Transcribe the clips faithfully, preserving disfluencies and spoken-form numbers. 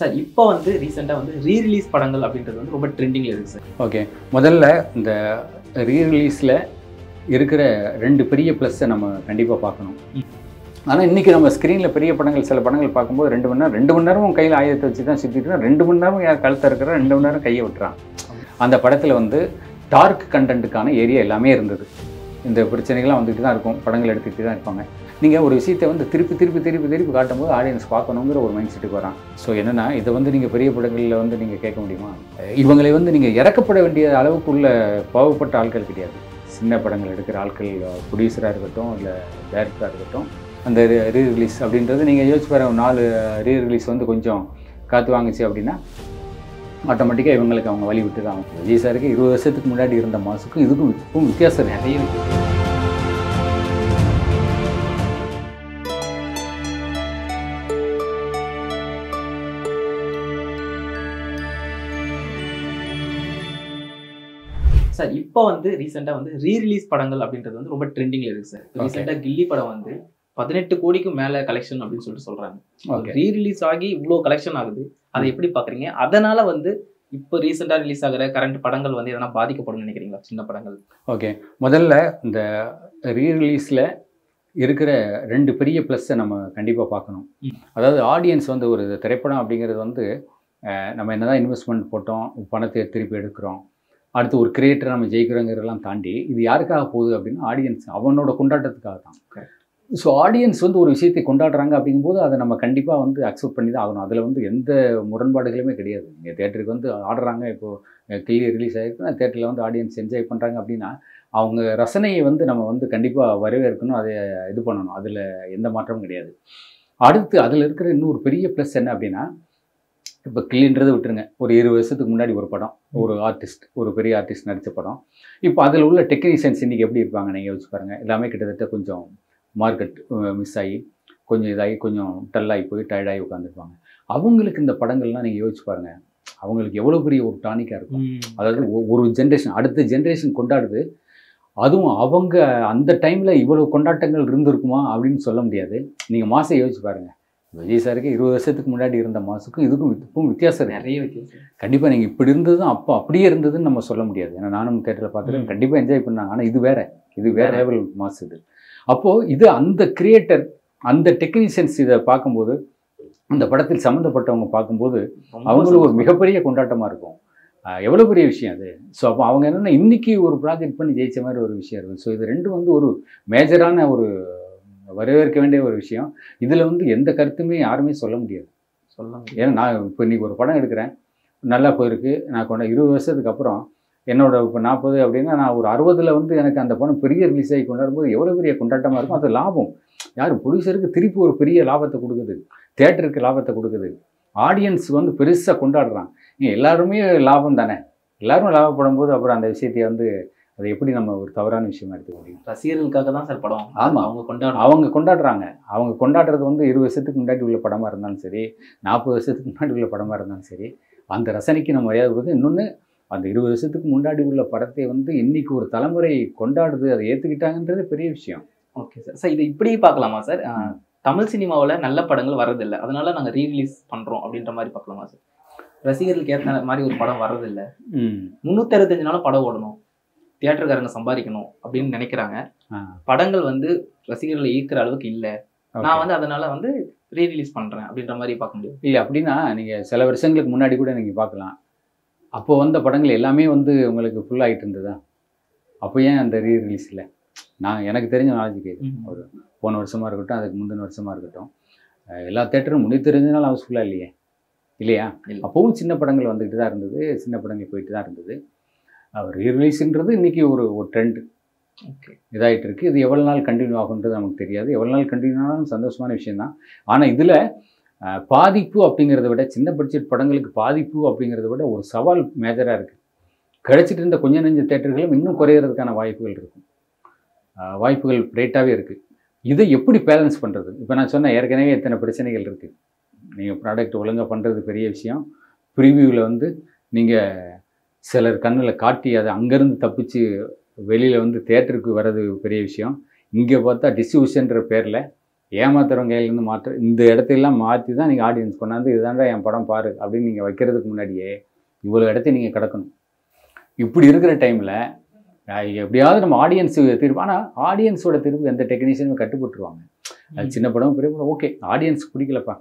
Sir இப்போ வந்து ரீசெண்டாக வந்து ரீ ரிலீஸ் படங்கள் அப்படின்றது வந்து ரொம்ப ட்ரெண்டிங்கில் இருக்குது சார். ஓகே, முதல்ல இந்த ரீ ரிலீஸில் இருக்கிற ரெண்டு பெரிய ப்ளஸ்ஸை நம்ம கண்டிப்பாக பார்க்கணும். ஆனால் இன்றைக்கி நம்ம ஸ்க்ரீனில் பெரிய படங்கள் சில படங்கள் பார்க்கும்போது ரெண்டு மணி நேரம் ரெண்டு மணி நேரமும் கையில் ஆயுதத்தை வச்சு தான் சுற்றிட்டு ரெண்டு மணி நேரம் யார் கழுத்தை இருக்கிற ரெண்டு மணி நேரம் கையை விட்டுறான். அந்த படத்தில் வந்து டார்க் கண்டென்ட்டுக்கான ஏரியா எல்லாமே இருந்தது. இந்த பிரச்சனைகள்லாம் வந்துட்டு தான் இருக்கும், படங்கள் எடுத்துக்கிட்டு தான் இருப்பாங்க. நீங்கள் ஒரு விஷயத்தை வந்து திருப்பி திருப்பி திருப்பி திருப்பி காட்டும்போது ஆடியன்ஸ் பார்க்கணுங்கிற ஒரு மைண்ட் செட்டுக்கு வரான். ஸோ என்னென்னா, இதை வந்து நீங்கள் பெரிய படங்களில் வந்து நீங்கள் கேட்க முடியுமா? இவங்களை வந்து நீங்கள் இறக்கப்பட வேண்டிய அளவுக்கு உள்ள பாவப்பட்ட ஆட்கள் கிடையாது. சின்ன படங்கள் எடுக்கிற ஆட்கள், ப்ரொடியூசராக இருக்கட்டும் இல்லை டைரக்டராக இருக்கட்டும், அந்த ரீ ரிலீஸ் அப்படின்றது நீங்கள் யோசிச்சு பாருங்க. நாலு ரீ ரிலீஸ் வந்து கொஞ்சம் காற்று வாங்குச்சு அப்படின்னா ஆட்டோமேட்டிக்காக இவங்களுக்கு அவங்க வழி விட்டு தான் ஆகும். விஜய் சாருக்கு இருபது வருஷத்துக்கு முன்னாடி இருந்த மாசுக்கும் இதுக்கும் இப்பவும் வித்தியாசம் நிறைய இருக்குது. சார் இப்போ வந்து ரீசெண்டாக வந்து ரீ ரிலீஸ் படங்கள் அப்படின்றது வந்து ரொம்ப ட்ரெண்டிங்கில் இருக்குது சார். ரீசெண்டாக கில்லி படம் வந்து பதினெட்டு கோடிக்கு மேலே கலெக்ஷன் அப்படின்னு சொல்லிட்டு சொல்கிறாங்க. ரீ ரிலீஸ் ஆகி இவ்வளோ கலெக்ஷன் ஆகுது, அதை எப்படி பார்க்குறீங்க? அதனால் வந்து இப்போ ரீசெண்டாக ரிலீஸ் ஆகிற கரண்ட் படங்கள் வந்து எதனா பாதிக்கப்படும் நினைக்கிறீங்களா, சின்ன படங்கள்? ஓகே, முதல்ல இந்த ரீ ரிலீஸில் இருக்கிற ரெண்டு பெரிய ப்ளஸ்ஸை நம்ம கண்டிப்பாக பார்க்கணும். அதாவது ஆடியன்ஸ் வந்து ஒரு திரைப்படம் அப்படிங்கிறது வந்து நம்ம என்ன தான் இன்வெஸ்ட்மெண்ட் போட்டோம், பணத்தை திருப்பி எடுக்கிறோம், அடுத்து ஒரு கிரியேட்டரை நம்ம ஜெயிக்கிறோங்கிறதெல்லாம் தாண்டி இது யாருக்காக போகுது அப்படின்னா ஆடியன்ஸ் அவனோட கொண்டாட்டத்துக்காக தான். ஸோ ஆடியன்ஸ் வந்து ஒரு விஷயத்தை கொண்டாடுறாங்க அப்படிங்கும்போது அதை நம்ம கண்டிப்பாக வந்து அக்செப்ட் பண்ணி தான் ஆகணும். அதில் வந்து எந்த முரண்பாடுகளுமே கிடையாது. நீங்கள் தேட்டருக்கு வந்து ஆடுறாங்க, இப்போது கிளி ரிலீஸ் ஆகிருக்குன்னா தேட்டரில் வந்து ஆடியன்ஸ் என்ஜாய் பண்ணுறாங்க அப்படின்னா அவங்க ரசனையை வந்து நம்ம வந்து கண்டிப்பாக வரவேற்கணும், அதை இது பண்ணணும். அதில் எந்த மாற்றமும் கிடையாது. அடுத்து அதில் இருக்கிற இன்னொரு பெரிய ப்ளஸ் என்ன அப்படின்னா, இப்போ கிளின்றதை விட்டுருங்க, ஒரு இருபது வருஷத்துக்கு முன்னாடி ஒரு படம், ஒரு ஆர்டிஸ்ட், ஒரு பெரிய ஆர்டிஸ்ட் நடித்த படம். இப்போ அதில் உள்ள டெக்னீஷியன்ஸ் இன்றைக்கி எப்படி இருப்பாங்க நீங்கள் யோசிச்சு பாருங்கள். எல்லாமே கிட்டத்தட்ட கொஞ்சம் மார்க்கெட் மிஸ் ஆகி கொஞ்சம் இதாகி கொஞ்சம் டல்லாகி போய் டயர்டாகி உட்காந்துருப்பாங்க. அவங்களுக்கு இந்த படங்கள்லாம் நீங்கள் யோசிச்சு பாருங்கள், அவங்களுக்கு எவ்வளோ பெரிய ஒரு டானிக்காக இருக்கும். அதாவது ஒரு ஜென்ரேஷன் அடுத்த ஜென்ரேஷன் கொண்டாடுது, அதுவும் அவங்க அந்த டைமில் இவ்வளோ கொண்டாட்டங்கள் இருந்திருக்குமா அப்படின்னு சொல்ல முடியாது. நீங்கள் மாதம் யோசிச்சு பாருங்கள். விஜய் சாருக்கு இருபது வருஷத்துக்கு முன்னாடி இருந்த மாசுக்கும் இதுக்கும் இப்பவும் வித்தியாசம் நிறைய வித்தியாசம். கண்டிப்பாக நீங்கள் இப்படி இருந்ததும் அப்போ அப்படியே இருந்ததுன்னு நம்ம சொல்ல முடியாது. ஏன்னா நானும் தேட்டரில் பார்த்துட்டு கண்டிப்பாக என்ஜாய் பண்ணாங்க. ஆனால் இது வேற, இது வேற லெவல் மாசு இது. அப்போது இது அந்த கிரியேட்டர், அந்த டெக்னீஷியன்ஸ் இதை பார்க்கும்போது, அந்த படத்தில் சம்மந்தப்பட்டவங்க பார்க்கும்போது அவங்களுக்கு ஒரு மிகப்பெரிய கொண்டாட்டமாக இருக்கும். எவ்வளோ பெரிய விஷயம் அது. ஸோ அப்போ அவங்க என்னென்னா இன்றைக்கி ஒரு ப்ராஜெக்ட் பண்ணி ஜெயிச்ச மாதிரி ஒரு விஷயம் இருக்குது. ஸோ இது ரெண்டும் வந்து ஒரு மேஜரான ஒரு வரவேற்க வேண்டிய ஒரு விஷயம். இதில் வந்து எந்த கருத்துமே யாருமே சொல்ல முடியாது. சொல்ல ஏன்னா நான் இப்போ இன்றைக்கி ஒரு படம் எடுக்கிறேன், நல்லா போயிருக்கு, நான் கொண்ட இருபது வருஷத்துக்கு அப்புறம் என்னோட இப்போ நாற்பது அப்படின்னா நான் ஒரு அறுபதில் வந்து எனக்கு அந்த படம் பெரிய ரிலீஸ் ஆகி கொண்டாடும்போது எவ்வளோ பெரிய கொண்டாட்டமாக இருக்கும். அது லாபம் யார் ப்ரொடியூசருக்கு திருப்பி ஒரு பெரிய லாபத்தை கொடுக்குது, தேட்டருக்கு லாபத்தை கொடுக்குது, ஆடியன்ஸ் வந்து பெருசாக கொண்டாடுறான். நீங்கள் எல்லாருமே லாபம் தானே, எல்லோரும் லாபப்படும் போது அப்புறம் அந்த விஷயத்தை வந்து அதை எப்படி நம்ம ஒரு தவறான விஷயமா எடுத்துக்க முடியும்? ரசிகர்களுக்காக தான் சார் படம். ஆமாம், அவங்க கொண்டாடு அவங்க கொண்டாடுறாங்க. அவங்க கொண்டாடுறது வந்து இருபது வருஷத்துக்கு முன்னாடி உள்ள படமாக இருந்தாலும் சரி, நாற்பது வருஷத்துக்கு முன்னாடி உள்ள படமாக இருந்தாலும் சரி, அந்த ரசனைக்கு நம்ம மரியாதை கொடுத்து, இன்னொன்று அந்த இருபது வருஷத்துக்கு முன்னாடி உள்ள படத்தை வந்து இன்றைக்கி ஒரு தலைமுறை கொண்டாடுது, அதை ஏற்றுக்கிட்டாங்கன்றது பெரிய விஷயம். Okay sir. சார் இதை இப்படி பார்க்கலாமா சார்? தமிழ் சினிமாவில் நல்ல படங்கள் வர்றதில்லை, அதனால நாங்கள் ரீ ரிலீஸ் பண்ணுறோம் அப்படின்ற மாதிரி பார்க்கலாமா சார்? ரசிகர்களுக்கு ஏற்ற மாதிரி ஒரு படம் வர்றதில்லை, முந்நூற்றி அறுபத்தஞ்சு நாளும் படம் ஓடணும், தியேட்டருக்காரங்க சம்பாதிக்கணும் அப்படின்னு நினைக்கிறாங்க. படங்கள் வந்து ரசிகர்களை ஈர்க்கிற அளவுக்கு இல்லை, நான் வந்து அதனால வந்து ரீ ரிலீஸ் பண்ணுறேன் அப்படின்ற மாதிரி பார்க்க முடியும். இல்லை அப்படின்னா நீங்கள் சில வருஷங்களுக்கு முன்னாடி கூட நீங்கள் பார்க்கலாம், அப்போ வந்த படங்கள் எல்லாமே வந்து உங்களுக்கு ஃபுல் ஆகிட்டு இருந்ததா? அப்போ ஏன் அந்த ரீ ரிலீஸ் இல்லை? நான் எனக்கு தெரிஞ்ச நாலேஜ் கேட்கு, ஒரு போன வருஷமாக இருக்கட்டும், அதுக்கு முந்தின வருஷமாக இருக்கட்டும், எல்லா தேட்டரும் முன்னே தெரிஞ்சனாலும் ஹவுஸ்ஃபுல்லாக இல்லையே, இல்லையா? அப்போவும் சின்ன படங்கள் வந்துக்கிட்டு தான் இருந்தது, சின்ன படங்கள் போயிட்டு தான் இருந்தது. ரீ ரிலீஸுன்றது இன்றைக்கி ஒரு ஒரு ட்ரெண்ட் இதாகிட்டு இருக்குது. இது எவ்வளோ நாள் கண்டினியூ ஆகுன்றது நமக்கு தெரியாது. எவ்வளோ நாள் கண்டினியூ ஆனாலும் சந்தோஷமான விஷயந்தான். ஆனால் இதில் பாதிப்பு அப்படிங்கிறத விட, சின்ன பட்ஜெட் படங்களுக்கு பாதிப்பு அப்படிங்கிறத விட ஒரு சவால் மேஜராக இருக்குது. கிடைச்சிட்டு இருந்த கொஞ்சம் நெஞ்ச தேட்டர்களும் இன்னும் குறையிறதுக்கான வாய்ப்புகள் இருக்கும், வாய்ப்புகள் ரேட்டாகவே இருக்குது. இதை எப்படி பேலன்ஸ் பண்ணுறது? இப்போ நான் சொன்ன ஏற்கனவே எத்தனை பிரச்சனைகள் இருக்குது. நீங்கள் ப்ராடக்ட் ஒழுங்காக பண்ணுறது பெரிய விஷயம், ப்ரிவியூவில் வந்து நீங்கள் சிலர் கண்ணில் காட்டி அதை அங்கேருந்து தப்பிச்சு வெளியில் வந்து தேட்டருக்கு வர்றது பெரிய விஷயம். இங்கே பார்த்தா டிஸ்ட்ரிபியூஷன்ற பேரில் ஏமாத்துறவங்க கையிலேருந்து மாற்ற இந்த இடத்தையெல்லாம் மாற்றி தான் நீங்கள் ஆடியன்ஸ் கொண்டாந்து இதுதான்டா என் படம் பாரு அப்படின்னு நீங்கள் வைக்கிறதுக்கு முன்னாடியே இவ்வளோ இடத்தையும் நீங்கள் கிடக்கணும். இப்படி இருக்கிற டைமில் எப்படியாவது நம்ம ஆடியன்ஸு திருப்பி, ஆனால் ஆடியன்ஸோட திருப்பி எந்த டெக்னீஷியனும் கட்டுப்பட்டுருவாங்க. அது சின்ன படம் பெரிய படம் ஓகே, ஆடியன்ஸ் பிடிக்கலப்பா,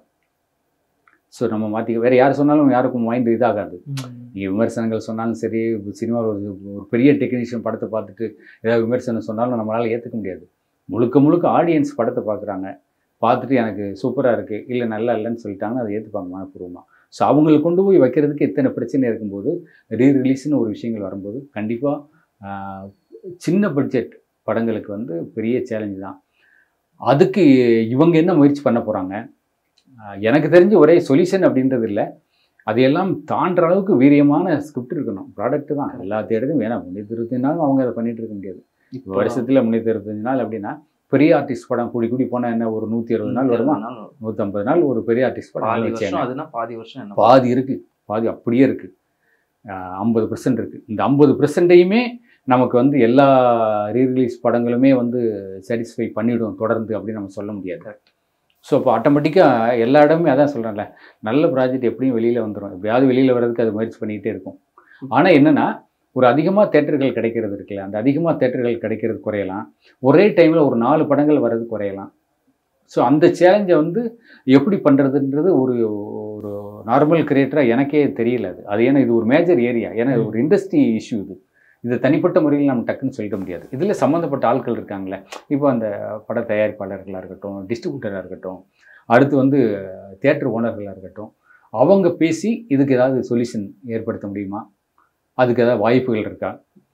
ஸோ நம்ம மாற்றி வேறு யார் சொன்னாலும் யாருக்கும் மைண்ட் இதாகாது. நீங்கள் விமர்சனங்கள் சொன்னாலும் சரி, சினிமாவில் ஒரு ஒரு பெரிய டெக்னீஷியன் படத்தை பார்த்துட்டு ஏதாவது விமர்சனம் சொன்னாலும் நம்மளால் ஏற்றுக்க முடியாது. முழுக்க முழுக்க ஆடியன்ஸ் படத்தை பார்க்குறாங்க, பார்த்துட்டு எனக்கு சூப்பராக இருக்குது இல்லை நல்லா இல்லைன்னு சொல்லிட்டாங்கன்னா அதை ஏற்றுப்பாங்க மனப்பூர்வமாக. ஸோ அவங்களுக்கு கொண்டு போய் வைக்கிறதுக்கு இத்தனை பிரச்சனை இருக்கும்போது ரீ ரிலீஸ்னு ஒரு விஷயங்கள் வரும்போது கண்டிப்பாக சின்ன பட்ஜெட் படங்களுக்கு வந்து பெரிய சேலஞ்சு தான். அதுக்கு இவங்க என்ன முயற்சி பண்ண போகிறாங்க, எனக்கு தெரிஞ்சு ஒரே சொல்யூஷன் அப்படின்றது இல்லை, அதையெல்லாம் தாண்டுற அளவுக்கு வீரியமான ஸ்கிரிப்ட் இருக்கணும். ப்ராடக்ட் தான் எல்லா தேடவும் வேணாம். முன்னூற்றி இருபத்தஞ்சு நாள் அவங்க அதை பண்ணிகிட்டு இருக்க முடியாது. இப்போ வருஷத்தில் முன்னூற்றி இருபத்தஞ்சு நாள் அப்படின்னா பெரிய ஆர்டிஸ்ட் படம் கூடி கூடி போனால் என்ன ஒரு நூற்றி அறுபது நாள் வருமா, நூற்றம்பது நாள் ஒரு பெரிய ஆர்டிஸ்ட் படம் பாதி வருஷம் பாதி இருக்குது, பாதி அப்படியே இருக்குது, ஐம்பது பர்சன்ட் இருக்குது. இந்த ஐம்பது பர்சன்டையுமே நமக்கு வந்து எல்லா ரீரிலீஸ் படங்களுமே வந்து சாட்டிஸ்ஃபை பண்ணிவிடும் தொடர்ந்து அப்படின்னு நம்ம சொல்ல முடியாது. ஸோ இப்போ ஆட்டோமேட்டிக்காக எல்லா இடமுமே அதான் சொல்கிறேன்ல, நல்ல ப்ராஜெக்ட் எப்படியும் வெளியில் வந்துடும், எப்படியாவது வெளியில் வர்றதுக்கு அது முயற்சி பண்ணிக்கிட்டே இருக்கும். ஆனால் என்னென்னா ஒரு அதிகமாக தேட்டர்கள் கிடைக்கிறது இருக்குல்ல, அந்த அதிகமாக தேட்டர்கள் கிடைக்கிறது குறையலாம், ஒரே டைமில் ஒரு நாலு படங்கள் வர்றது குறையலாம். ஸோ அந்த சேலஞ்சை வந்து எப்படி பண்ணுறதுன்றது ஒரு ஒரு நார்மல் கிரியேட்டராக எனக்கே தெரியல. அது அது ஏன்னா இது ஒரு மேஜர் ஏரியா, ஏன்னா ஒரு இண்டஸ்ட்ரி இஷ்யூ இது. இது தனிப்பட்ட முறையில் நம்ம டக்குன்னு சொல்லிட முடியாது. இதில் சம்மந்தப்பட்ட ஆட்கள் இருக்காங்களே, இப்போ அந்த பட தயாரிப்பாளர்களாக இருக்கட்டும், டிஸ்ட்ரிபியூட்டராக இருக்கட்டும், அடுத்து வந்து தியேட்டர் ஓனர்களாக இருக்கட்டும், அவங்க பேசி இதுக்கு ஏதாவது சொல்யூஷன் ஏற்படுத்த முடியுமா, அதுக்கு ஏதாவது வாய்ப்புகள் இருக்கா?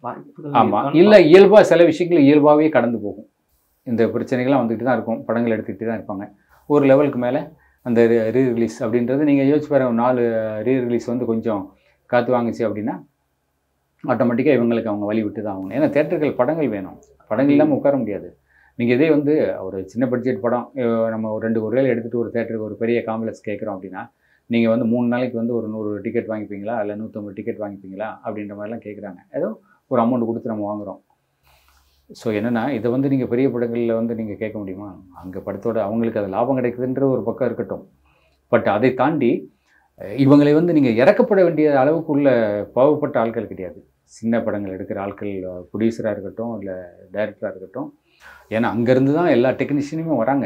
ஆமாம், இல்லை இயல்பாக சில விஷயங்கள் இயல்பாகவே கடந்து போகும். இந்த பிரச்சனைகள்லாம் வந்துக்கிட்டு தான் இருக்கும், படங்கள் எடுத்துக்கிட்டு தான் இருப்பாங்க. ஒரு லெவலுக்கு மேலே அந்த ரீ ரிலீஸ் அப்படின்றது நீங்கள் யோசிச்சு பாருங்க, நாலு ரீ ரிலீஸ் வந்து கொஞ்சம் காற்று வாங்குச்சு அப்படின்னா ஆட்டோமேட்டிக்காக இவங்களுக்கு அவங்க வழி விட்டு தான் ஆகணும். ஏன்னா தேட்டர்கள் படங்கள் வேணும், படங்கள் இல்லாமல் உட்கார முடியாது. நீங்கள் இதே வந்து ஒரு சின்ன பட்ஜெட் படம் நம்ம ஒரு ரெண்டு ஒரு வேலை எடுத்துகிட்டு ஒரு தேட்டருக்கு ஒரு பெரிய காம்ப்ளெக்ஸ் கேட்குறோம் அப்படின்னா நீங்கள் வந்து மூணு நாளைக்கு வந்து ஒரு நூறு டிக்கெட் வாங்கிப்பீங்களா இல்லை நூற்றம்பது டிக்கெட் வாங்கிப்பீங்களா அப்படின்ற மாதிரிலாம் கேட்குறாங்க. ஏதோ ஒரு அமௌண்ட் கொடுத்து நம்ம வாங்குகிறோம். ஸோ என்னென்னா இதை வந்து நீங்கள் பெரிய படங்களில் வந்து நீங்கள் கேட்க முடியுமா, அங்கே படத்தோட அவங்களுக்கு அது லாபம் கிடைக்குதுன்ற ஒரு பக்கம் இருக்கட்டும். பட் அதை தாண்டி இவங்களை வந்து நீங்கள் இறக்கப்பட வேண்டிய அளவுக்கு உள்ள பாவப்பட்ட ஆட்கள் கிடையாது. சின்ன படங்கள் எடுக்கிற ஆட்கள், ப்ரொடியூசராக இருக்கட்டும் இல்லை டைரக்டராக இருக்கட்டும், ஏன்னா அங்கேருந்து தான் எல்லா டெக்னீஷியனுமே வராங்க.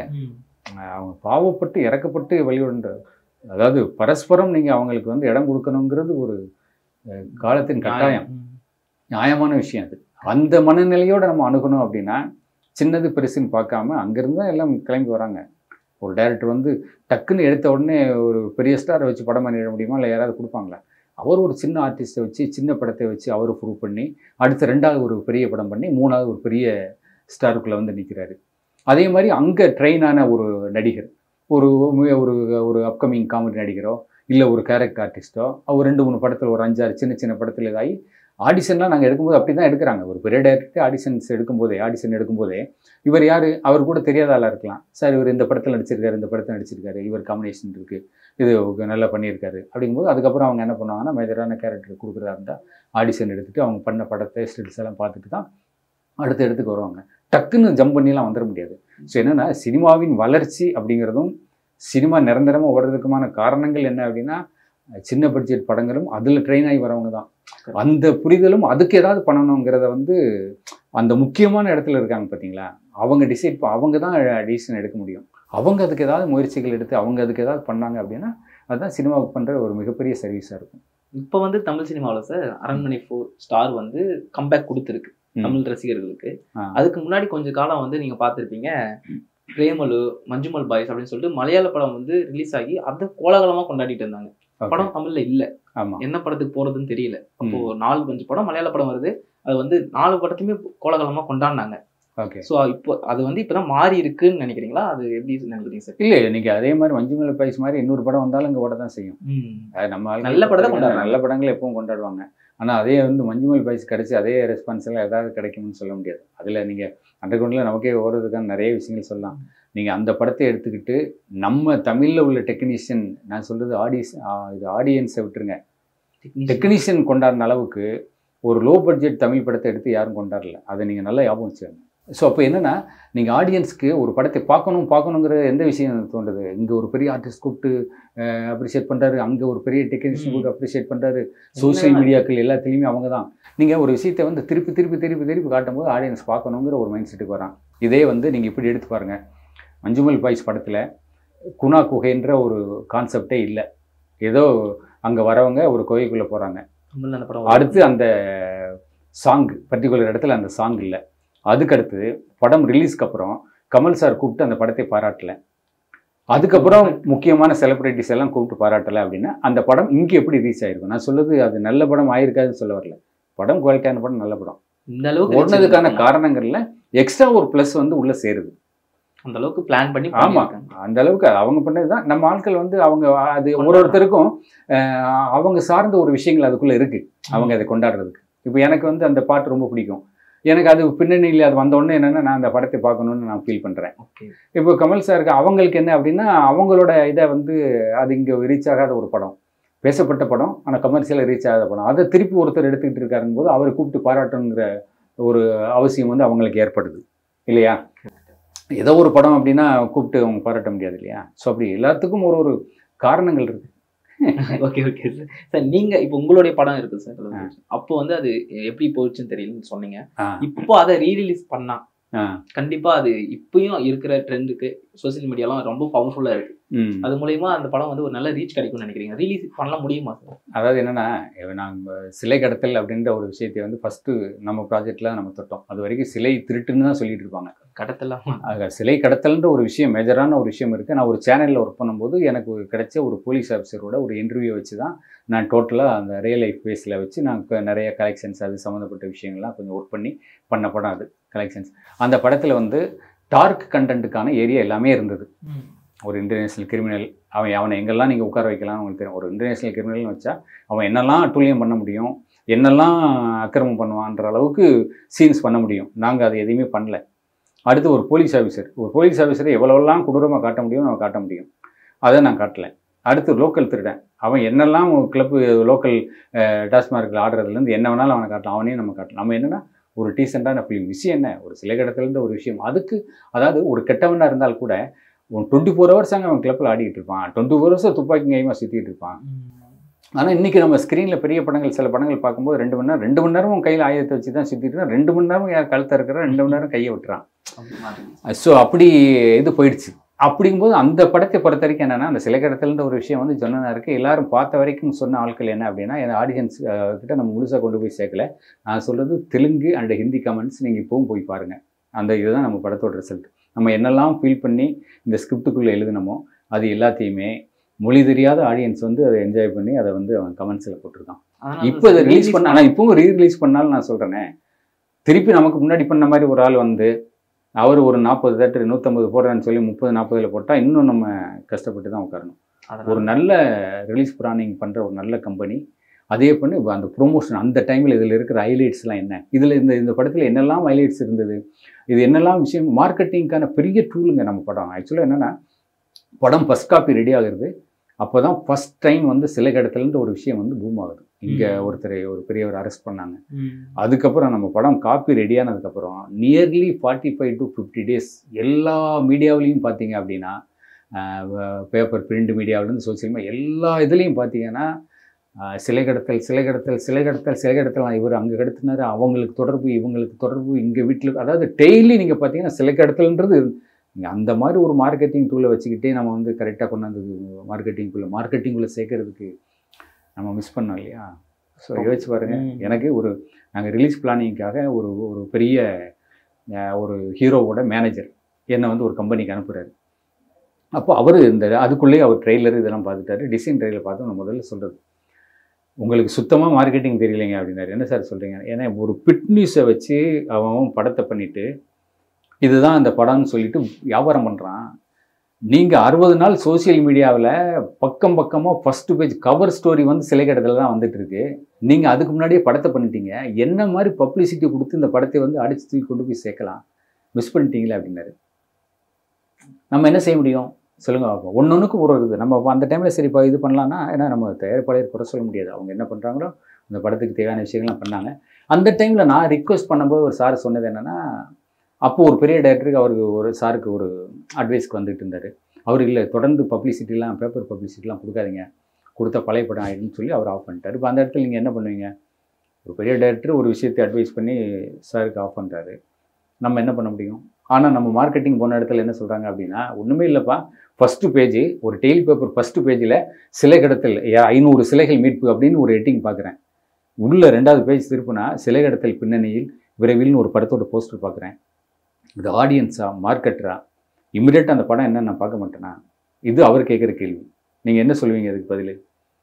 அவங்க பாவப்பட்டு இறக்கப்பட்டு வெளியுன்ற, அதாவது பரஸ்பரம் நீங்கள் அவங்களுக்கு வந்து இடம் கொடுக்கணுங்கிறது ஒரு காலத்தின் கட்டாயம், நியாயமான விஷயம். அது அந்த மனநிலையோடு நம்ம அணுகணும் அப்படின்னா சின்னது பெருசுன்னு பார்க்காம அங்கேருந்து தான் எல்லாம் கிளம்பி வராங்க. ஒரு டைரக்டர் வந்து டக்குன்னு எடுத்த உடனே ஒரு பெரிய ஸ்டாரை வச்சு படம் பண்ணிட முடியுமா, இல்லை யாராவது கொடுப்பாங்களா? அவர் ஒரு சின்ன ஆர்டிஸ்ட்டை வச்சு சின்ன படத்தை வச்சு அவர் ப்ரூவ் பண்ணி அடுத்த ரெண்டாவது ஒரு பெரிய படம் பண்ணி மூணாவது ஒரு பெரிய ஸ்டாருக்குள்ளே வந்து நிற்கிறாரு. அதே மாதிரி அங்கே ட்ரெயினான ஒரு நடிகர், ஒரு ஒரு ஒரு அப்கமிங் காமெடி நடிகரோ இல்லை ஒரு கேரக்டர் ஆர்டிஸ்ட்டோ அவர் ரெண்டு மூணு படத்தில் ஒரு அஞ்சாறு சின்ன சின்ன படத்தில் இதாகி ஆடிஷன்லாம் நாங்கள் எடுக்கும்போது அப்படி தான் எடுக்கிறாங்க. ஒரு பெரிய டைரக்டர் ஆடிஷன்ஸ் எடுக்கும்போதே ஆடிஷன் எடுக்கும்போதே இவர் யார் அவர் கூட தெரியாத ஆளாக இருக்கலாம். சார் இவர் இந்த படத்தில் நடிச்சிருக்காரு, இந்த படத்தில் நடிச்சிருக்காரு, இவர் காம்பினேஷன் இருக்குது, இது நல்லா பண்ணியிருக்காரு அப்படிங்கும்போது அதுக்கப்புறம் அவங்க என்ன பண்ணுவாங்கன்னா மேஜரான கேரக்டர் கொடுக்குறதா இருந்தால் ஆடிஷன் எடுத்துகிட்டு அவங்க பண்ண படத்தை ஸ்டில்ஸ் எல்லாம் பார்த்துட்டு தான் அடுத்த இடத்துக்கு வருவாங்க. டக்குன்னு ஜம்ப் பண்ணிலாம் வந்துட முடியாது. ஸோ என்னென்னா சினிமாவின் வளர்ச்சி அப்படிங்கிறதும் சினிமா நிரந்தரமாக ஓடுறதுக்குமான காரணங்கள் என்ன அப்படின்னா சின்ன பட்ஜெட் படங்களும் அதில் ட்ரெயின் ஆகி வரவங்க தான். அந்த புரிதலும் அதுக்கு ஏதாவது பண்ணணுங்கிறத வந்து அந்த முக்கியமான இடத்துல இருக்காங்க பார்த்தீங்களா, அவங்க டிசைட் அவங்க தான் டிசிஷன் எடுக்க முடியும். அவங்க அதுக்கு ஏதாவது முயற்சிகள் எடுத்து அவங்க அதுக்கு ஏதாவது பண்ணாங்க அப்படின்னா அதுதான் சினிமாவுக்கு பண்ணுற ஒரு மிகப்பெரிய சர்வீஸாக இருக்கும். இப்போ வந்து தமிழ் சினிமாவில் சார் அரண்மனை ஃபோர் ஸ்டார் வந்து கம்பேக் கொடுத்துருக்கு தமிழ் ரசிகர்களுக்கு. அதுக்கு முன்னாடி கொஞ்சம் காலம் வந்து நீங்கள் பார்த்துருப்பீங்க பிரேமலு, மஞ்சுமல் பாய்ஸ் அப்படின்னு சொல்லிட்டு மலையாள படம் வந்து ரிலீஸ் ஆகி அதை கோலாகலமாக கொண்டாடிட்டு இருந்தாங்க. படம் தமிழ்ல இல்ல, என்ன படத்துக்கு போறதுன்னு தெரியல. அப்போ நாலு அஞ்சு படம் மலையாள படம் வருது, அது வந்து நாலு படத்தையுமே கோலாகலமா கொண்டாடினாங்க. ஸோ இப்போ அது வந்து இப்பதான் மாறி இருக்குன்னு நினைக்கிறீங்களா, அது எப்படி நினைக்கிறீங்க சார்? இல்லை, நீங்க அதே மாதிரி மஞ்சுமல் பாய்ஸ் மாதிரி இன்னொரு படம் வந்தாலும் இங்கே ஓட தான் செய்யும். நம்ம நல்ல படத்தை கொண்டாடுறாங்க, நல்ல படங்கள் எப்பவும் கொண்டாடுவாங்க. ஆனால் அதே வந்து மஞ்சுமல் பாய்ஸ் கிடைச்சி அதே ரெஸ்பான்ஸ் எல்லாம் ஏதாவது கிடைக்கும்னு சொல்ல முடியாது. அதில் நீங்கள் அண்டர் கிரவுண்டில் நமக்கே ஓடுறதுக்கான நிறைய விஷயங்கள் சொல்லலாம். நீங்கள் அந்த படத்தை எடுத்துக்கிட்டு நம்ம தமிழில் உள்ள டெக்னீஷியன், நான் சொல்கிறது ஆடியன்ஸ், இது ஆடியன்ஸை விட்டுருங்க, டெக்னீஷியன் கொண்டாடின அளவுக்கு ஒரு லோ பட்ஜெட் தமிழ் படத்தை எடுத்து யாரும் கொண்டாடல. அதை நீங்கள் நல்லா ஞாபகம் வச்சுக்கோங்க. ஸோ அப்போ என்னென்னா நீங்கள் ஆடியன்ஸ்க்கு ஒரு படத்தை பார்க்கணும் பார்க்கணுங்கிற எந்த விஷயம் தோன்றுது. இங்கே ஒரு பெரிய ஆர்டிஸ்ட் கூப்பிட்டு அப்ரிஷியேட் பண்ணுறாரு, அங்கே ஒரு பெரிய டெக்னீஷியன் கூப்பிட்டு அப்ரிஷியேட் பண்ணுறாரு, சோசியல் மீடியாக்கள் எல்லாத்துலேயுமே அவங்க தான். நீங்கள் ஒரு விஷயத்தை வந்து திருப்பி திருப்பி திருப்பி திருப்பி காட்டும்போது ஆடியன்ஸ் பார்க்கணுங்கிற ஒரு மைண்ட் செட்டுக்கு வரான். இதே வந்து நீங்கள் இப்படி எடுத்து பாருங்கள், மஞ்சுமல் பாய்ஸ் படத்தில் குணா குகைன்ற ஒரு கான்செப்டே இல்லை. ஏதோ அங்கே வரவங்க ஒரு கோயிலுக்குள்ளே போகிறாங்க, அடுத்து அந்த சாங் பர்டிகுலர் இடத்துல அந்த சாங் இல்லை. அதுக்கடுத்து படம் ரிலீஸ்க்கு அப்புறம் கமல் சார் கூப்பிட்டு அந்த படத்தை பாராட்டலை, அதுக்கப்புறம் முக்கியமான செலிப்ரிட்டிஸ் எல்லாம் கூப்பிட்டு பாராட்டலை அப்படின்னா அந்த படம் இங்கே எப்படி ரீச் ஆகிருக்கும்? நான் சொல்லுது அது நல்ல படம் ஆயிருக்காதுன்னு சொல்ல வரல, படம் குவாலிட்டியான படம், நல்ல படம். இந்த அளவுக்கு ஓடுனதுக்கான காரணங்கள்ல எக்ஸ்ட்ரா ஒரு ப்ளஸ் வந்து உள்ள சேருது. அந்த அளவுக்கு பிளான் பண்ணி, ஆமா அந்த அளவுக்கு அவங்க பண்ணதுதான். நம்ம ஆட்கள் வந்து அவங்க அது ஒரு ஒருத்தருக்கும் அவங்க சார்ந்த ஒரு விஷயங்கள் அதுக்குள்ள இருக்கு, அவங்க அதை கொண்டாடுறதுக்கு. இப்போ எனக்கு வந்து அந்த பாட்டு ரொம்ப பிடிக்கும், எனக்கு அது பின்னணியில் அது வந்த உடனே என்னென்னா நான் அந்த படத்தை பார்க்கணுன்னு நான் ஃபீல் பண்ணுறேன். இப்போ கமல் சாருக்கு அவங்களுக்கு என்ன அப்படின்னா அவங்களோட இதை வந்து அது இங்கே ரீச் ஆகாத ஒரு படம், பேசப்பட்ட படம், ஆனால் கமர்ஷியலாக ரீச் ஆகாத படம், அதை திருப்பி ஒருத்தர் எடுத்துக்கிட்டு இருக்காருங்க போது அவரை கூப்பிட்டு பாராட்டணுங்கிற ஒரு அவசியம் வந்து அவங்களுக்கு ஏற்படுது இல்லையா? ஏதோ ஒரு படம் அப்படின்னா கூப்பிட்டு அவங்க பாராட்ட முடியாது இல்லையா? ஸோ அப்படி எல்லாத்துக்கும் ஒரு ஒரு காரணங்கள் இருக்கு. Okay okay sir. சார் நீங்க இப்போ உங்களுடைய படம் இருக்கு சார், அப்போ வந்து அது எப்படி போச்சுன்னு தெரியலன்னு சொன்னீங்க. இப்போ அதை ரீரிலீஸ் பண்ணா கண்டிப்பா அது இப்பயும் இருக்கிற ட்ரெண்டுக்கு சோசியல் மீடியாலாம் ரொம்ப பவர்ஃபுல்லா இருக்கு, அது மூலயமா அந்த படம் வந்து ஒரு நல்ல ரீச் கிடைக்கும்னு நினைக்கிறீங்க? ரிலீஸ் பண்ண முடியுமா சார்? அதாவது என்னன்னா, நம்ம சிலை கடத்தல் அப்படின்ற ஒரு விஷயத்தை வந்து ஃபர்ஸ்ட் நம்ம ப்ராஜெக்ட்ல நம்ம தொட்டோம். அது வரைக்கும் சிலை திருட்டுன்னு தான் சொல்லிட்டு இருப்பாங்க, கடத்தலாம். ஆக சிலை கடத்தல்ன்ற ஒரு விஷயம் மேஜரான ஒரு விஷயம் இருக்குது. நான் ஒரு சேனலில் ஒர்க் பண்ணும்போது எனக்கு கிடைச்ச ஒரு போலீஸ் ஆஃபீஸரோட ஒரு இன்டர்வியூ வச்சு தான் நான் டோட்டலாக அந்த ரியல் லைஃப் பேஸில் வச்சு நான் நிறைய கலெக்ஷன்ஸ் அது சம்மந்தப்பட்ட விஷயங்கள்லாம் கொஞ்சம் ஒர்க் பண்ணி பண்ண படம் அது கலெக்ஷன்ஸ். அந்த படத்தில் வந்து டார்க் கண்டென்ட்டுக்கான ஏரியா எல்லாமே இருந்தது. ஒரு இன்டர்நேஷ்னல் கிரிமினல், அவன் அவனை எங்கெல்லாம் நீங்கள் உட்கார வைக்கலாம்னு உங்களுக்கு தெரியும். ஒரு இன்டர்நேஷ்னல் கிரிமினல்னு வச்சா அவன் என்னெல்லாம் அட்டூழியம் பண்ண முடியும், என்னெல்லாம் அக்கிரமம் பண்ணுவான்ற அளவுக்கு சீன்ஸ் பண்ண முடியும். நாங்கள் அது எதையுமே பண்ணல. அடுத்து ஒரு போலீஸ் ஆஃபீஸர், ஒரு போலீஸ் ஆஃபீஸரை எவ்வளோலாம் கொடூரமாக காட்ட முடியும் நம்ம காட்ட முடியும், அதை நான் காட்டலை. அடுத்து லோக்கல் திருடன், அவன் என்னெல்லாம் கிளப்பு லோக்கல் டாஸ்மார்க்கில் ஆடுறதுலேருந்து என்ன வேணாலும் அவனை காட்டலாம், அவனையும் நம்ம காட்டலாம். நம்ம என்னென்னா ஒரு டீசெண்டான ஃபிலிம். விஷயம் என்ன, ஒரு சிலை கடத்தல்ன்ற ஒரு விஷயம். அதுக்கு அதாவது ஒரு கெட்டவனாக இருந்தால் கூட டுவெண்ட்டி ஃபோர் ஹவர்ஸ் அங்கே அவன் கிளப்பில் ஆடிக்கிட்டு இருப்பான், டுவெண்ட்டி ஃபோர் ஹவர்ஸை துப்பாக்கி கையமாக சுற்றிட்டு இருப்பான். ஆனால் இன்றைக்கி நம்ம ஸ்க்ரீனில் பெரிய படங்கள் சில படங்கள் பார்க்கும்போது ரெண்டு மணி நேரம் ரெண்டு மணி நேரம் கையில் ஆயுதத்தை வச்சு தான் சுற்றிட்டு இருக்கான், ரெண்டு மணி நேரம் யார் கழுத்தை இருக்கிற ரெண்டு மணி நேரம் கையை விட்டுறான். ஸோ அப்படி இது போயிடுச்சு. அப்படிங்கும்போது அந்த படத்தை பொறுத்த வரைக்கும் என்னென்னா, அந்த சிலை கடத்தல்ன்ற ஒரு விஷயம் வந்து சொன்னா இருக்குது. எல்லாரும் பார்த்த வரைக்கும் சொன்ன ஆட்கள் என்ன அப்படின்னா, என் ஆடியன்ஸ் கிட்ட நம்ம முழுசாக கொண்டு போய் சேர்க்கல. நான் சொல்கிறது தெலுங்கு அண்ட் ஹிந்தி கமெண்ட்ஸ் நீங்கள் இப்போவும் போய் பாருங்கள். அந்த இதுதான் நம்ம படத்தோட ரிசல்ட். நம்ம என்னெல்லாம் ஃபீல் பண்ணி இந்த ஸ்கிரிப்டுக்குள்ளே எழுதினமோ அது எல்லாத்தையுமே மொழி தெரியாத ஆடியன்ஸ் வந்து அதை என்ஜாய் பண்ணி அதை வந்து அவன் கமெண்ட்ஸில் போட்டிருக்கான். இப்போ இதை ரிலீஸ் பண்ண, ஆனால் இப்போவும் ரீ ரிலீஸ் பண்ணாலும் நான் சொல்கிறேனே, திருப்பி நமக்கு முன்னாடி பண்ண மாதிரி ஒரு ஆள் வந்து அவர் ஒரு நாற்பது தேட்டர் நூற்றம்பது போடுறான்னு சொல்லி முப்பது நாற்பதில் போட்டால் இன்னும் நம்ம கஷ்டப்பட்டு தான் உட்காரணும். ஒரு நல்ல ரிலீஸ் பிளானிங் பண்ணுற ஒரு நல்ல கம்பெனி அதே பண்ணி அந்த ப்ரொமோஷன் அந்த டைமில் இதில் இருக்கிற ஹைலைட்ஸ்லாம் என்ன, இதில் இந்த இந்த படத்தில் என்னெல்லாம் ஹைலைட்ஸ் இருந்தது, இது என்னெல்லாம் விஷயம், மார்க்கெட்டிங்கான பெரிய டூலுங்க நம்ம படம். ஆக்சுவலாக என்னென்னா, படம் ஃபஸ்ட் காப்பி ரெடி ஆகுறது அப்போ தான் ஃபஸ்ட் டைம் வந்து சிலை கடத்தல்ன்ற ஒரு விஷயம் வந்து பூம் ஆகுது. இங்கே ஒருத்தர் ஒரு பெரியவர் அரெஸ்ட் பண்ணாங்க. அதுக்கப்புறம் நம்ம படம் காப்பி ரெடியானதுக்கப்புறம் nearly forty five to fifty days எல்லா மீடியாவிலையும் பார்த்தீங்க அப்படின்னா, பேப்பர் பிரிண்ட் மீடியாவிலேருந்து சோசியல் மீடியா எல்லா இதுலேயும் பார்த்தீங்கன்னா சிலை கடத்தல் சிலை கடத்தல் சிலை கடத்தல் சிலை கடத்தல், இவர் அங்கே கடத்தினார், அவங்களுக்கு தொடர்பு இவங்களுக்கு தொடர்பு, இங்கே வீட்டில், அதாவது டெய்லி நீங்கள் பார்த்தீங்கன்னா சிலை கடத்தல்ன்றது அந்த மாதிரி ஒரு மார்க்கெட்டிங் டூலை வச்சுக்கிட்டே நம்ம வந்து கரெக்டாக கொண்டாந்து மார்க்கெட்டிங்குள்ளே மார்க்கெட்டிங்குள்ளே சேர்க்கறதுக்கு நம்ம மிஸ் பண்ணோம் இல்லையா? ஸோ யோசிச்சு பாருங்கள். எனக்கு ஒரு நாங்கள் ரிலீஸ் பிளானிங்காக ஒரு ஒரு பெரிய ஒரு ஹீரோவோட மேனேஜர் என்னை வந்து ஒரு கம்பெனிக்கு அனுப்புகிறாரு. அப்போ அவர் இந்த அதுக்குள்ளேயே அவர் ட்ரெய்லர் இதெல்லாம் பார்த்துட்டாரு. டிசைன் ட்ரெய்லர் பார்த்து நான் முதல்ல சொல்கிறது, உங்களுக்கு சுத்தமாக மார்க்கெட்டிங் தெரியலைங்க அப்படின்னாரு. என்ன சார் சொல்கிறீங்க? ஏன்னா ஒரு பிட் நியூஸை வச்சு அவன் படத்தை பண்ணிவிட்டு இதுதான் அந்த படம்னு சொல்லிட்டு வியாபாரம் பண்ணுறான். நீங்கள் அறுபது நாள் சோசியல் மீடியாவில் பக்கம் பக்கமாக ஃபஸ்ட்டு பேஜ் கவர் ஸ்டோரி வந்து சிலை கடத்தல் தான் வந்துட்டுருக்கு. நீங்கள் அதுக்கு முன்னாடியே படத்தை பண்ணிட்டீங்க, என்ன மாதிரி பப்ளிசிட்டி கொடுத்து இந்த படத்தை வந்து அடித்து தூக்கி கொண்டு போய் சேர்க்கலாம், மிஸ் பண்ணிட்டீங்களே அப்படின்னாரு. நம்ம என்ன செய்ய முடியும் சொல்லுங்க பார்ப்போம். ஒன்று ஒன்றுக்கு ஒரு இருக்குது. நம்ம அந்த டைமில் சரி இப்போ இது பண்ணலான்னா, ஏன்னா நம்ம தயாரிப்பாளர் குறை சொல்ல முடியாது, அவங்க என்ன பண்ணுறாங்களோ அந்த படத்துக்கு தேவையான விஷயங்கள்லாம் பண்ணாங்க. அந்த டைமில் நான் ரிக்வெஸ்ட் பண்ணும்போது ஒரு சார் சொன்னது என்னென்னா, அப்போது ஒரு பெரிய டைரக்டருக்கு அவருக்கு ஒரு சாருக்கு ஒரு அட்வைஸ்க்கு வந்துட்டு இருந்தார். அவர் இல்லை தொடர்ந்து பப்ளிசிட்டிலாம் பேப்பர் பப்ளிசிட்டிலாம் கொடுக்காதீங்க, கொடுத்தா பழைய படம் ஆகிடும்னு சொல்லி அவர் ஆஃப் பண்ணிட்டார். இப்போ அந்த இடத்துல நீங்கள் என்ன பண்ணுவீங்க? ஒரு பெரிய டைரக்டர் ஒரு விஷயத்தை அட்வைஸ் பண்ணி சாருக்கு ஆஃப் பண்ணுறாரு, நம்ம என்ன பண்ண முடியும்? ஆனால் நம்ம மார்க்கெட்டிங் போன இடத்துல என்ன சொல்கிறாங்க அப்படின்னா, ஒன்றுமே இல்லைப்பா, ஃபஸ்ட்டு பேஜ் ஒரு டெய்லி பேப்பர் ஃபஸ்ட்டு பேஜில் சிலை கடத்தல் ஐநூறு சிலைகள் மீட்பு அப்படின்னு ஒரு ஹெட்டிங் பார்க்குறேன். உள்ள ரெண்டாவது பேஜ் திருப்பினா சிலை கடத்தல் பின்னணியில் விரைவில்னு ஒரு படத்தோட போஸ்டர் பார்க்குறேன். இது ஆடியன்ஸா மார்க்கெட்டரா? இமிடியேட்டாக அந்த படம் என்ன நான் பார்க்க மாட்டேனா? இது அவர் கேட்குற கேள்வி. நீங்கள் என்ன சொல்லுவீங்க அதுக்கு பதில்?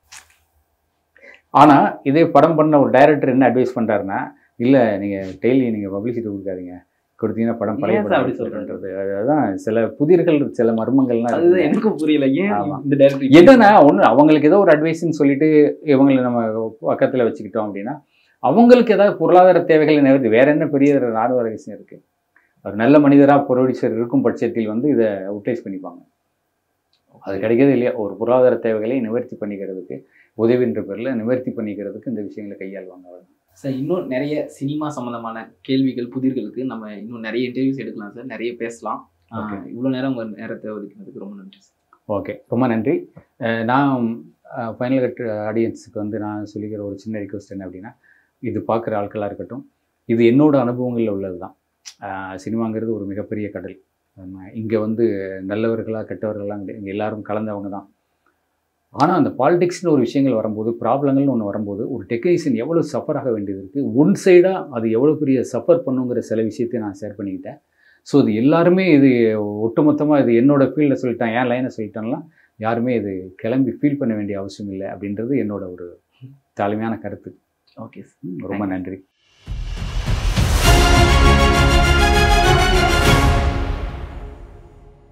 ஆனால் இதே படம் பண்ண ஒரு டைரக்டர் என்ன அட்வைஸ் பண்ணுறாருன்னா, இல்லை நீங்கள் டெய்லி நீங்கள் பப்ளிசிட்டி கொடுக்காதீங்க, கொடுத்தீங்கன்னா படம் பழைய படம் அப்படி சொல்கிறது. அதுதான் சில புதிர்கள் சில மர்மங்கள்லாம் அதுதான் எனக்கு புரியல. ஏன் இந்த டைரக்டர் எதுனா ஒன்று அவங்களுக்கு ஏதோ ஒரு அட்வைஸ்ன்னு சொல்லிட்டு இவங்களை நம்ம பக்கத்தில் வச்சுக்கிட்டோம் அப்படின்னா அவங்களுக்கு ஏதாவது பொருளாதார தேவைகளை நிவர்த்தி, வேற என்ன பெரிய ராணுவ ரகசியம் இருக்குது? ஒரு நல்ல மனிதராக ப்ரொடியூசர் இருக்கும் பட்சத்தில் வந்து இதை யூட்டிலைஸ் பண்ணிப்பாங்க. அது கிடைக்கிறது இல்லையா? ஒரு பொருளாதார தேவைகளை நிவர்த்தி பண்ணிக்கிறதுக்கு உதவின்ற பேரில் நிவர்த்தி பண்ணிக்கிறதுக்கு இந்த விஷயங்களை கையாளுவாங்க. அவர் சார் இன்னும் நிறைய சினிமா சம்மந்தமான கேள்விகள் புதிர்களுக்கு நம்ம இன்னும் நிறைய இன்டர்வியூஸ் எடுக்கலாம் சார், நிறைய பேசலாம். இவ்வளோ நேரம் உங்கள் நேரத்தை ஒதுக்கினதுக்கு ரொம்ப நன்றி சார். ஓகே, ரொம்ப நன்றி. நான் ஃபைனல் கட் ஆடியன்ஸுக்கு வந்து நான் சொல்லிக்கிற ஒரு சின்ன ரிக்வெஸ்ட் என்ன அப்படின்னா, இது பார்க்குற ஆட்களாக இருக்கட்டும், இது என்னோட அனுபவங்களில் உள்ளது தான். சினிமாங்கிறது ஒரு மிகப்பெரிய கடல். இங்கே வந்து நல்லவர்களாக கெட்டவர்களாக இங்கே எல்லாரும் கலந்தவங்க தான். ஆனால் அந்த பாலிடிக்ஸ்னு ஒரு விஷயங்கள் வரும்போது, ப்ராப்ளங்கள்னு ஒன்று வரும்போது, ஒரு டெக்னீஷியன் எவ்வளோ சஃபர் ஆக வேண்டியது இருக்குது, ஒன் சைடாக அது எவ்வளோ பெரிய சஃபர் பண்ணுங்கிற சில விஷயத்தை நான் ஷேர் பண்ணிக்கிட்டேன். ஸோ இது எல்லாருமே இது ஒட்டுமொத்தமாக இது என்னோடய ஃபீல்டில் சொல்லிட்டேன், ஏன் லைனை சொல்லிட்டேன்லாம் யாருமே இது கிளம்பி ஃபீல் பண்ண வேண்டிய அவசியம் இல்லை அப்படின்றது என்னோட ஒரு தாழ்மையான கருத்து. ஓகே, ரொம்ப நன்றி.